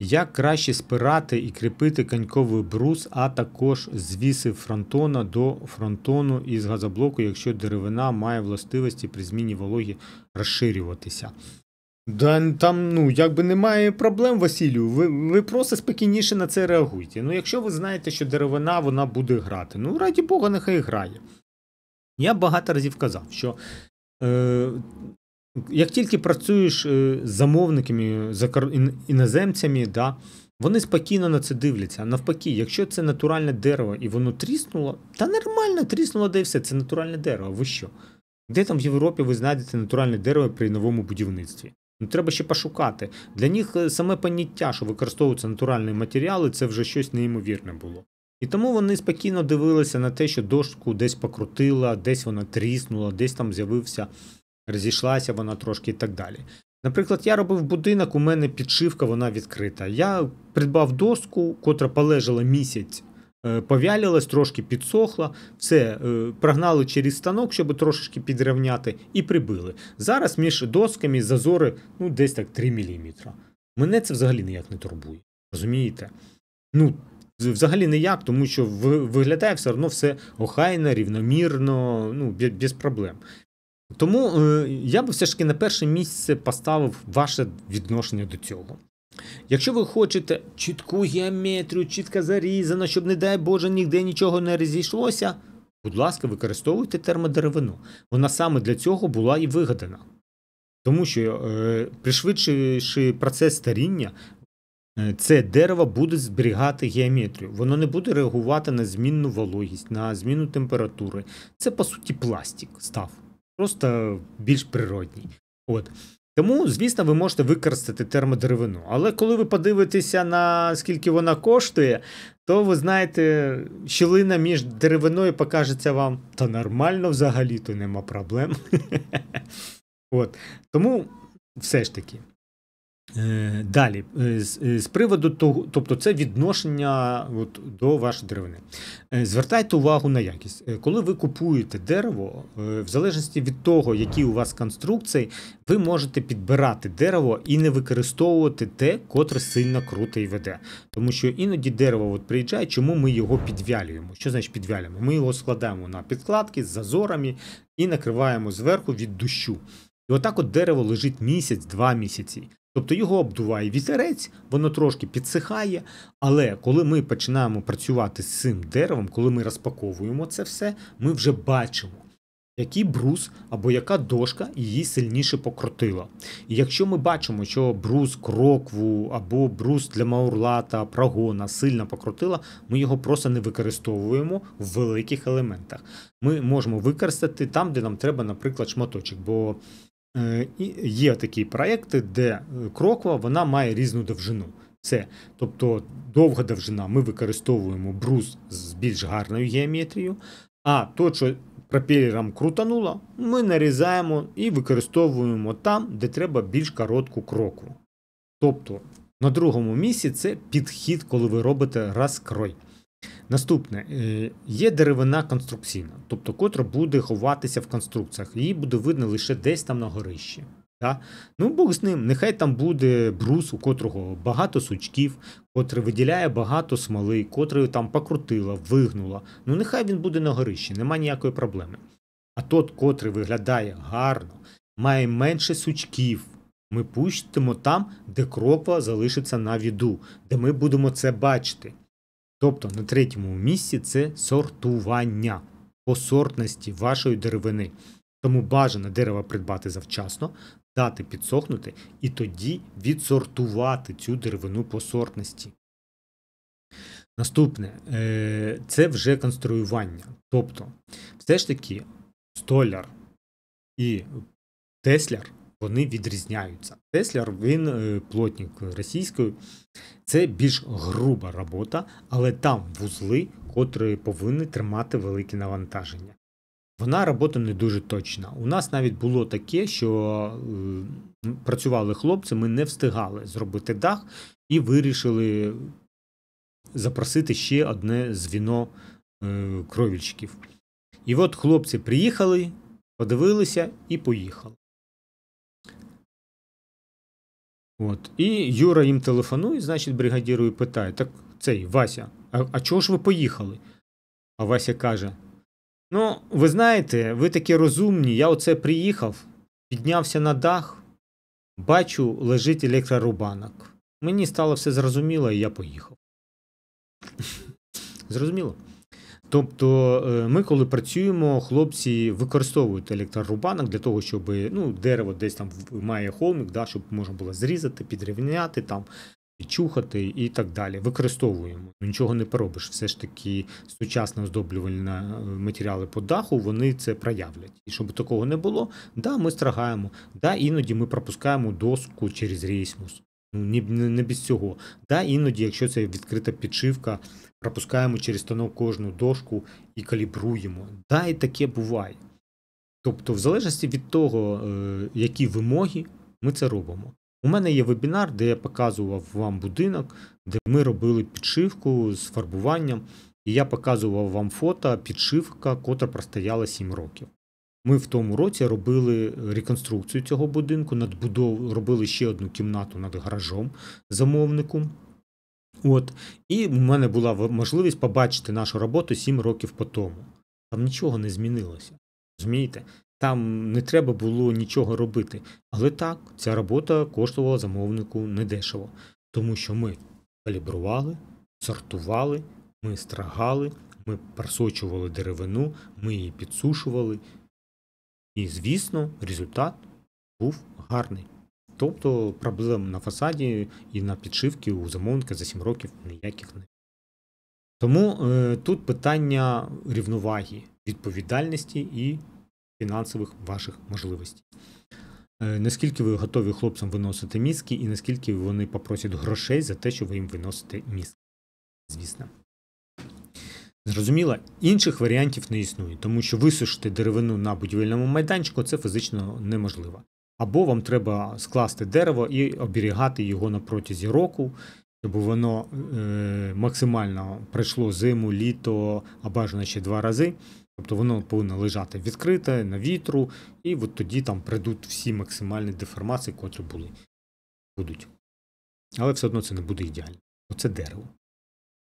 Як краще спирати і кріпити коньковий брус, а також звіси фронтона до фронтону із газоблоку, якщо деревина має властивості при зміні вологі розширюватися? Да, там, якби немає проблем, Василю, ви просто спокійніше на це реагуйте. Якщо ви знаєте, що деревина, вона буде грати, раді Бога, нехай грає. Я багато разів казав, що як тільки працюєш з замовниками, іноземцями, вони спокійно на це дивляться. Навпаки, якщо це натуральне дерево і воно тріснуло, та нормально тріснуло, да і все, це натуральне дерево, ви що? Де там в Європі ви знайдете натуральне дерево при новому будівництві? Треба ще пошукати. Для них саме поняття, що використовуються натуральні матеріали, це вже щось неймовірне було. І тому вони спокійно дивилися на те, що дошку десь покрутила, десь вона тріснула, десь там з'явився, розійшлася вона трошки і так далі. Наприклад, я робив будинок, у мене підшивка, вона відкрита. Я придбав доску, котра полежала місяць, повялилась, трошки підсохла, все, прогнали через станок, щоб трошечки підрівняти, і прибили. Зараз між досками зазори десь так 3 мм. Мене це взагалі ніяк не турбує, розумієте? Взагалі ніяк, тому що виглядає все одно все охайно, рівномірно, без проблем. Тому я б все ж таки на перше місце поставив ваше відношення до цього. Якщо ви хочете чітку геометрію, чітко зарізано, щоб, не дай Боже, ніде нічого не розійшлося, будь ласка, використовуйте термодеревину. Вона саме для цього була і вигадана. Тому що, пришвидшивши процес старіння, це дерево буде зберігати геометрію. Воно не буде реагувати на змінну вологість, на зміну температури. Це, по суті, пластик став. Просто більш природній. Тому, звісно, ви можете використати термодеревину. Але коли ви подивитеся, на скільки вона коштує, то ви знаєте, щілина між деревиною покажеться вам, та нормально взагалі, то нема проблем. Тому все ж таки. Далі, з приводу того, тобто це відношення до вашої деревини. Звертайте увагу на якість. Коли ви купуєте дерево, в залежності від того, які у вас конструкції, ви можете підбирати дерево і не використовувати те, котре сильно круто і веде. Тому що іноді дерево приїжджає, чому ми його підвялюємо? Що значить підвялюємо? Ми його складаємо на підкладки з зазорами і накриваємо зверху від дощу. І отак дерево лежить місяць, 2 місяці. Тобто його обдуває вітерець, воно трошки підсихає, але коли ми починаємо працювати з цим деревом, коли ми розпаковуємо це все, ми вже бачимо, який брус або яка дошка її сильніше покрутила. І якщо ми бачимо, що брус крокву або брус для маурлата, прогона сильно покрутила, ми його просто не використовуємо в великих елементах. Ми можемо використати там, де нам треба, наприклад, шматочок, бо є такі проекти, де кроква, вона має різну довжину. Тобто довга довжина, ми використовуємо брус з більш гарною геометрією, а то, що пропелером крутануло, ми нарізаємо і використовуємо там, де треба більш коротку крокву. Тобто на другому місці це підхід, коли ви робите розкрой. Наступне, є деревина конструкційна, тобто котра буде ховатися в конструкціях, її буде видно лише десь там на горищі. Бог з ним, нехай там буде брус, у котрого багато сучків, котрий виділяє багато смоли, котрий там покрутила, вигнула. Нехай він буде на горищі, нема ніякої проблеми. А тот, котрий виглядає гарно, має менше сучків, ми пустимо там, де кроква залишиться на віду, де ми будемо це бачити. Тобто на третьому місці це сортування по сортності вашої деревини. Тому бажано дерево придбати завчасно, дати підсохнути і тоді відсортувати цю деревину по сортності. Наступне – це вже конструювання. Тобто, все ж таки, столяр і тесляр, вони відрізняються. Тесляр, він плотник російською, це більш груба робота, але там вузли, котрі повинні тримати велике навантаження. Вона робота не дуже точна. У нас навіть було таке, що працювали хлопці, ми не встигали зробити дах і вирішили запросити ще одне звіно кровельщиків. І от хлопці приїхали, подивилися і поїхали. От. І Юра їм телефонує, значить, бригадіру і питає: так цей, Вася, а чого ж ви поїхали? А Вася каже: ну, ви знаєте, ви такі розумні, я оце приїхав, піднявся на дах, бачу, лежить електрорубанок. Мені стало все зрозуміло, і я поїхав. Зрозуміло? Тобто ми, коли працюємо, хлопці використовують електрорубанок для того, щоб дерево десь там має холмик, да, щоб можна було зрізати, підрівняти, там, підчухати і так далі. Використовуємо. Нічого не поробиш. Все ж таки сучасні оздоблювальні матеріали по даху, вони це проявлять. І щоб такого не було, да, ми стригаємо, да, іноді ми пропускаємо доску через рейсмус. Не без цього. Да, іноді, якщо це відкрита підшивка, пропускаємо через станок кожну дошку і калібруємо. Да, і таке буває. Тобто, в залежності від того, які вимоги, ми це робимо. У мене є вебінар, де я показував вам будинок, де ми робили підшивку з фарбуванням, і я показував вам фото підшивка, котра простояла 7 років. Ми в тому році робили реконструкцію цього будинку, робили ще одну кімнату над гаражом замовнику. От. І в мене була можливість побачити нашу роботу 7 років по тому. Там нічого не змінилося. Розумієте? Там не треба було нічого робити. Але так, ця робота коштувала замовнику недешево. Тому що ми калібрували, сортували, ми стригали, ми просочували деревину, ми її підсушували. І, звісно, результат був гарний. Тобто проблем на фасаді і на підшивці у замовника за 7 років ніяких не. Тому тут питання рівноваги, відповідальності і фінансових ваших можливостей. Наскільки ви готові хлопцям виносити мізки і наскільки вони попросять грошей за те, що ви їм виносите мізки. Звісно. Зрозуміло, інших варіантів не існує, тому що висушити деревину на будівельному майданчику – це фізично неможливо. Або вам треба скласти дерево і оберігати його на протязі року, щоб воно максимально пройшло зиму, літо, а бажано ще 2 рази. Тобто воно повинно лежати відкрите, на вітру, і от тоді там прийдуть всі максимальні деформації, котрі будуть. Але все одно це не буде ідеально. Оце дерево.